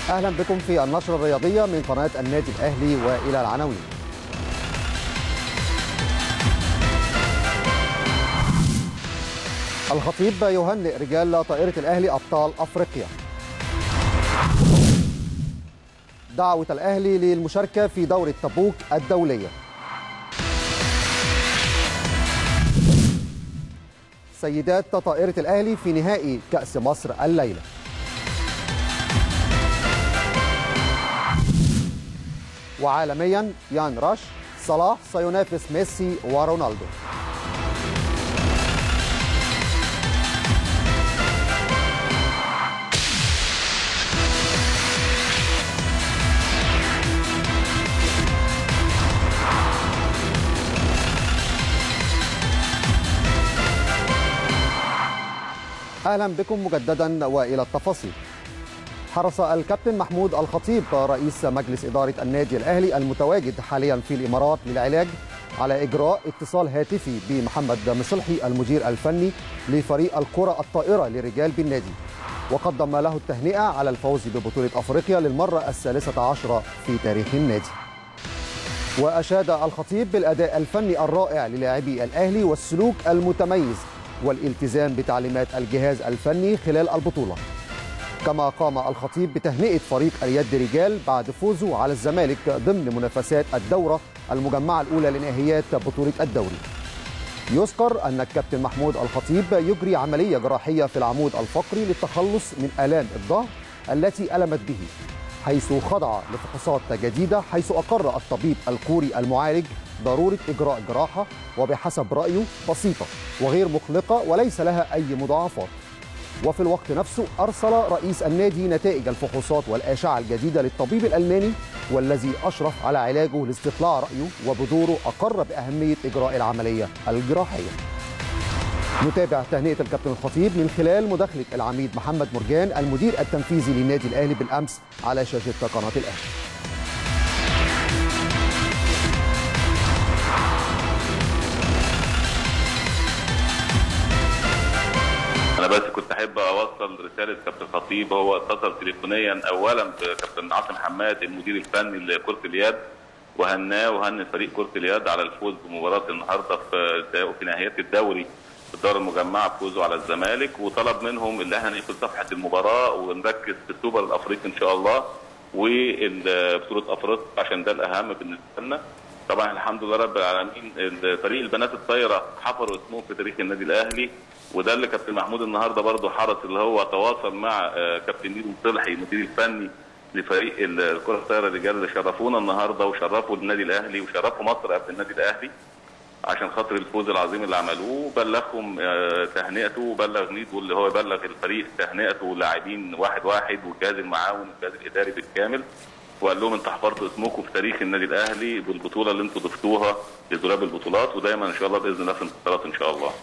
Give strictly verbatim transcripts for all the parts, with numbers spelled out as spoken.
أهلا بكم في النشرة الرياضية من قناة النادي الأهلي وإلى العناوين. الخطيب يهنئ رجال طائرة الأهلي أبطال أفريقيا. دعوة الأهلي للمشاركة في دورة تبوك الدولية. سيدات طائرة الأهلي في نهائي كأس مصر الليلة. وعالميا يان راش صلاح سينافس ميسي ورونالدو. أهلا بكم مجددا وإلى التفاصيل. حرص الكابتن محمود الخطيب رئيس مجلس إدارة النادي الأهلي المتواجد حاليا في الإمارات للعلاج على إجراء اتصال هاتفي بمحمد مصلحي المدير الفني لفريق الكرة الطائرة للرجال بالنادي، وقدم له التهنئة على الفوز ببطولة أفريقيا للمرة الثالثة عشرة في تاريخ النادي. وأشاد الخطيب بالأداء الفني الرائع للاعبي الأهلي والسلوك المتميز والالتزام بتعليمات الجهاز الفني خلال البطولة. كما قام الخطيب بتهنئة فريق اليد رجال بعد فوزه على الزمالك ضمن منافسات الدورة المجمعة الأولى لنهائيات بطولة الدوري. يذكر أن الكابتن محمود الخطيب يجري عملية جراحية في العمود الفقري للتخلص من آلام الظهر التي ألمت به، حيث خضع لفحوصات جديدة، حيث أقر الطبيب الكوري المعالج ضرورة إجراء جراحة وبحسب رأيه بسيطة وغير مقلقة وليس لها أي مضاعفات. وفي الوقت نفسه أرسل رئيس النادي نتائج الفحوصات والأشعة الجديدة للطبيب الألماني والذي أشرف على علاجه لاستطلاع رأيه، وبدوره أقر بأهمية إجراء العملية الجراحية. نتابع تهنئة الكابتن الخطيب من خلال مداخلة العميد محمد مرجان المدير التنفيذي للنادي الأهلي بالأمس على شاشة قناة الأهلي. أنا بس كنت أحب أوصل رسالة كابتن خطيب. هو اتصل تليفونيا أولا بكابتن عاصم حماد المدير الفني لكرة اليد، وهناه وهن فريق كرة اليد على الفوز بمباراة النهارده في في نهائيات الدوري في الدورة المجمعة بفوزه على الزمالك، وطلب منهم اللي احنا نقفل صفحة المباراة ونركز في السوبر الأفريقي إن شاء الله وبطولة أفريقيا عشان ده الأهم بالنسبة لنا. طبعا الحمد لله رب العالمين فريق البنات الطايرة حفروا اسمهم في تاريخ النادي الأهلي، وده اللي كابتن محمود النهارده برضه حرص اللي هو تواصل مع كابتن نيرو مصلحي المدير الفني لفريق الكره الطايره الرجال اللي شرفونا النهارده وشرفوا النادي الاهلي وشرفوا مصر قبل النادي الاهلي عشان خاطر الفوز العظيم اللي عملوه. بلغهم تهنئته وبلغ نيدو اللي هو يبلغ الفريق تهنئته واللاعبين واحد واحد والجهاز المعاون والجهاز الاداري بالكامل، وقال لهم انتوا حفرتوا اسمكم في تاريخ النادي الاهلي بالبطوله اللي انتوا ضفتوها لدولاب البطولات، ودايما ان شاء الله باذن الله في انتصارات ان شاء الله.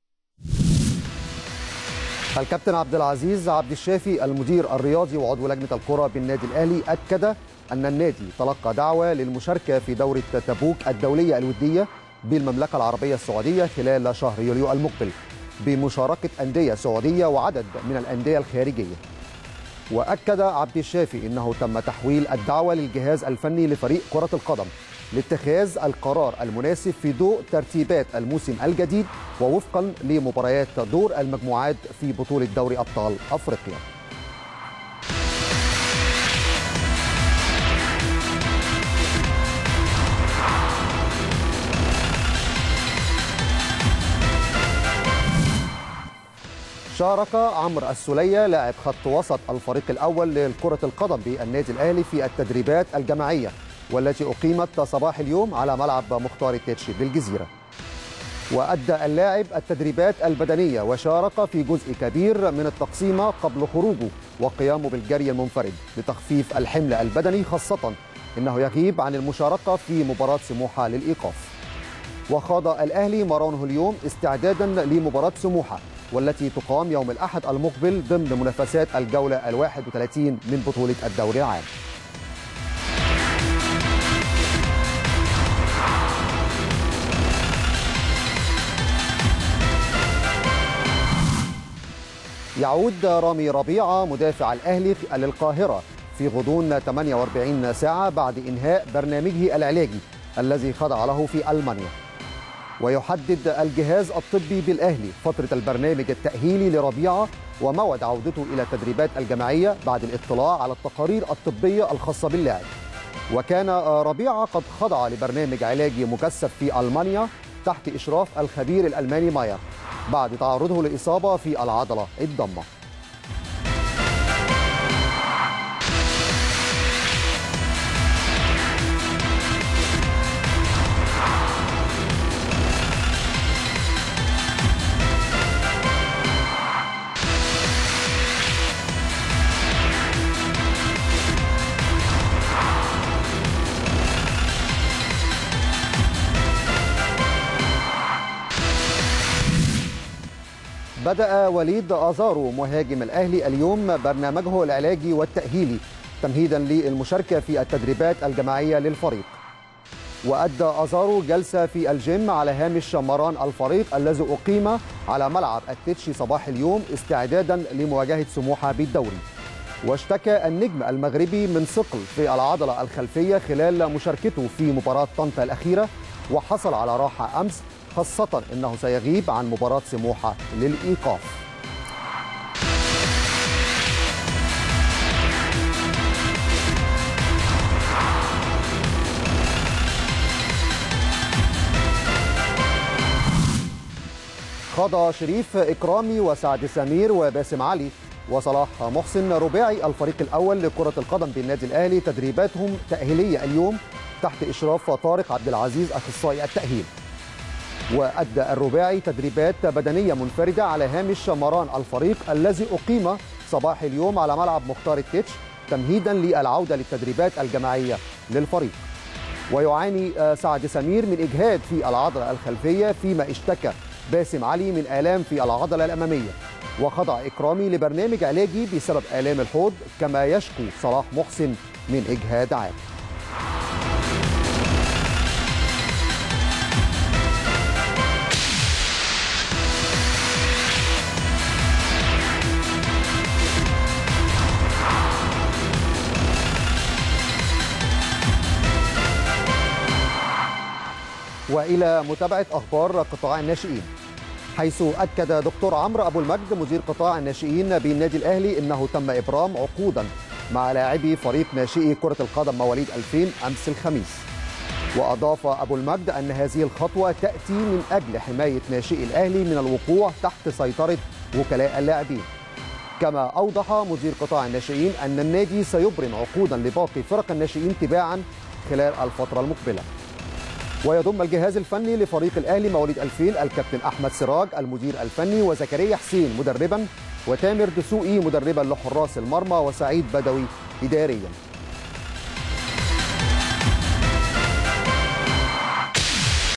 الكابتن عبد العزيز عبد الشافي المدير الرياضي وعضو لجنة الكرة بالنادي الأهلي أكد أن النادي تلقى دعوة للمشاركة في دورة تبوك الدولية الودية بالمملكة العربية السعودية خلال شهر يوليو المقبل بمشاركة أندية سعودية وعدد من الأندية الخارجية. وأكد عبد الشافي أنه تم تحويل الدعوة للجهاز الفني لفريق كرة القدم لاتخاذ القرار المناسب في ضوء ترتيبات الموسم الجديد ووفقا لمباريات دور المجموعات في بطولة دوري أبطال أفريقيا. شارك عمرو السولية لاعب خط وسط الفريق الأول لكرة القدم بالنادي الأهلي في التدريبات الجماعية والتي أقيمت صباح اليوم على ملعب مختار التتش بالجزيرة. وأدى اللاعب التدريبات البدنية وشارك في جزء كبير من التقسيمة قبل خروجه وقيامه بالجري المنفرد لتخفيف الحمل البدني، خاصة أنه يغيب عن المشاركة في مباراة سموحة للإيقاف. وخاض الأهلي مرانه اليوم استعدادا لمباراة سموحة والتي تقام يوم الأحد المقبل ضمن منافسات الجولة الواحد وثلاثين من بطولة الدوري العام. يعود رامي ربيعة مدافع الأهلي للقاهرة في غضون ثمانية وأربعين ساعة بعد إنهاء برنامجه العلاجي الذي خضع له في ألمانيا. ويحدد الجهاز الطبي بالأهلي فترة البرنامج التأهيلي لربيعة وموعد عودته إلى التدريبات الجماعية بعد الاطلاع على التقارير الطبية الخاصة باللاعب. وكان ربيعة قد خضع لبرنامج علاجي مكثف في ألمانيا تحت إشراف الخبير الألماني ماير بعد تعرضه لإصابة في العضلة الضمة. بدأ وليد أزارو مهاجم الأهلي اليوم برنامجه العلاجي والتأهيلي تمهيدا للمشاركة في التدريبات الجماعية للفريق. وأدى أزارو جلسة في الجيم على هامش مران الفريق الذي أقيم على ملعب التتش صباح اليوم استعدادا لمواجهة سموحة بالدوري. واشتكى النجم المغربي من ثقل في العضلة الخلفية خلال مشاركته في مباراة طنطا الأخيرة، وحصل على راحة أمس، خاصة أنه سيغيب عن مباراة سموحة للإيقاف. خاض شريف إكرامي وسعد سمير وباسم علي وصلاح محسن رباعي الفريق الأول لكرة القدم بالنادي الأهلي تدريباتهم تأهيلية اليوم تحت إشراف طارق عبد العزيز أخصائي التأهيل. وأدى الرباعي تدريبات بدنية منفردة على هامش مران الفريق الذي أقيم صباح اليوم على ملعب مختار التتش تمهيدا للعودة للتدريبات الجماعية للفريق. ويعاني سعد سمير من إجهاد في العضلة الخلفية، فيما اشتكى باسم علي من آلام في العضلة الأمامية. وخضع إكرامي لبرنامج علاجي بسبب آلام الحوض، كما يشكو صلاح محسن من إجهاد عام. وإلى متابعة أخبار قطاع الناشئين، حيث أكد دكتور عمرو أبو المجد مدير قطاع الناشئين بالنادي الأهلي أنه تم إبرام عقودا مع لاعبي فريق ناشئي كرة القدم مواليد ألفين أمس الخميس. وأضاف أبو المجد أن هذه الخطوة تأتي من أجل حماية ناشئي الأهلي من الوقوع تحت سيطرة وكلاء اللاعبين. كما أوضح مدير قطاع الناشئين أن النادي سيبرم عقودا لباقي فرق الناشئين تباعا خلال الفترة المقبلة. ويضم الجهاز الفني لفريق الأهلي مواليد ألفين الكابتن أحمد سراج المدير الفني، وزكريا حسين مدربا، وتامر دسوقي مدربا لحراس المرمى، وسعيد بدوي إداريا.